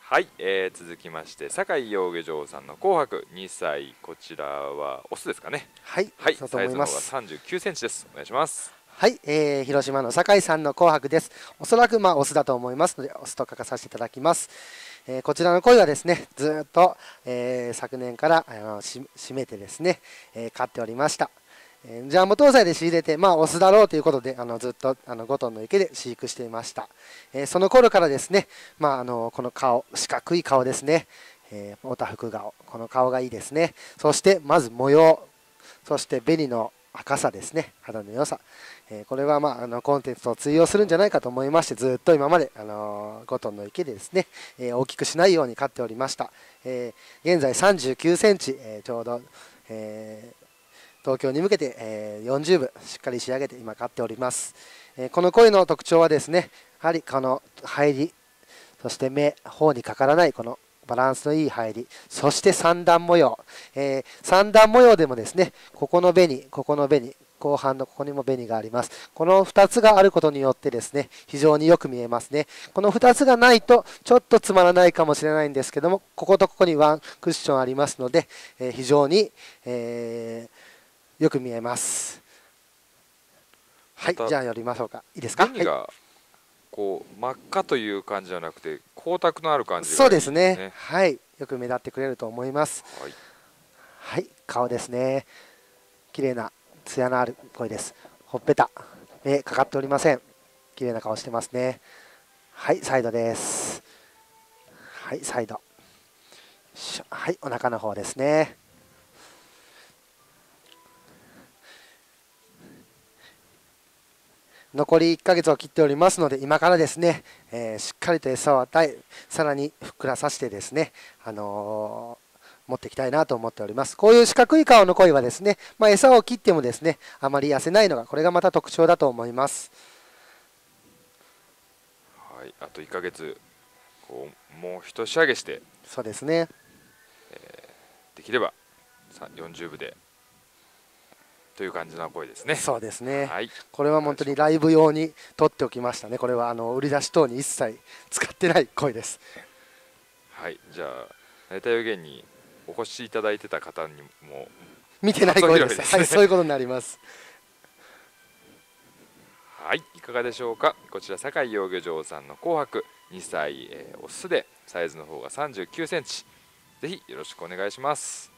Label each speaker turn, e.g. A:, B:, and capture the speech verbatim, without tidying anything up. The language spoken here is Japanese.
A: はい、えー、続きまして酒井養魚場さんの紅白にさい、こちらはオスですかね。
B: はい、
A: はい、
B: そうと
A: サイズの方が
B: 思います。
A: さんじゅうきゅうセンチです。お願いします。
B: はい、えー、広島の酒井さんの紅白です。おそらくまあオスだと思いますので、オスと書かさせていただきます。えー、こちらの鯉はですね、ずっと、えー、昨年からあのし締めてですね、えー、飼っておりました。えー、ジャンボ搭載で仕入れて、まあ、オスだろうということで、あのずっとあのごトンの池で飼育していました。えー、その頃からですね、まあ、あのこの顔、四角い顔ですね、えー、おたふく顔、この顔がいいですね。そしてまず模様、そして紅の赤さですね、肌の良さ、えー、これは、まあ、あのコンテンツを通用するんじゃないかと思いまして、ずっと今まで、あのー、ごトンの池でですね、えー、大きくしないように飼っておりました。えー、現在さんじゅうきゅうセンチ、えー、ちょうど、えー、東京に向けて、えー、よんじゅうぶしっかり仕上げて今飼っております。えー、この鯉の特徴はですね、やはりこの入り、そして目、頬にかからないこのバランスのいい入り、そして三段模様、えー、三段模様でもですね、ここの紅、ここの紅、後半のここにも紅があります。このふたつがあることによってですね、非常によく見えますね。このふたつがないとちょっとつまらないかもしれないんですけども、こことここにワンクッションありますので、えー、非常に、えー、よく見えます。はい、じゃあ寄りましょうか。いいですか。
A: 紅がこう真っ赤という感じじゃなくて光沢のある感じがいいですね。
B: そうですね。はい、よく目立ってくれると思います。
A: はい、
B: はい、顔ですね。綺麗な艶のある声です。ほっぺた、目かかっておりません。綺麗な顔してますね。はい、サイドです。はい、サイド。はい、お腹の方ですね。残りいっかげつを切っておりますので、今からですね、えー、しっかりと餌を与え、さらにふっくらさせてですね、あのー持っていきたいなと思っております。こういう四角い顔の鯉はですね、まあ、餌を切ってもですね、あまり痩せないのが、これがまた特徴だと思います。
A: はい、あといっかげつこうもう一仕上げして、
B: そうですね、
A: えー、できればよんじゅうぶでという感じの声ですね。
B: そうですね、
A: はい、
B: これは本当にライブ用に撮っておきましたね。これはあの売り出し等に一切使ってない声です。
A: はい、じゃあ成田予言にお越しいただいてた方にも
B: 見てない声です。
A: ですね、
B: はい、そういうことになります。
A: はい、いかがでしょうか。こちら酒井養魚場さんの紅白にさい、えー、オスでサイズの方がさんじゅうきゅうセンチ、ぜひよろしくお願いします。